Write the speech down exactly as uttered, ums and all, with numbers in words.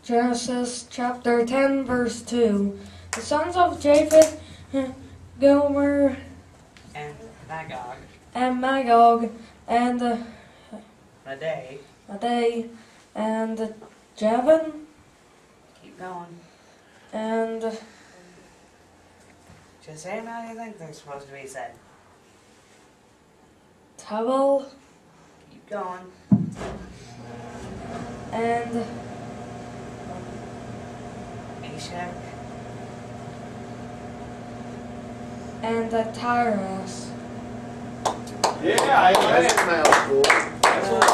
Genesis chapter ten, verse two. The sons of Japheth, Gomer, and Magog, and Magog, and uh, Madai. Madai, and Javan, Keep going. and Just say them how you think they're supposed to be said. Tubal, Keep going. and Meshach, and uh, Tyrus. Yeah, I, that's my old school. That's what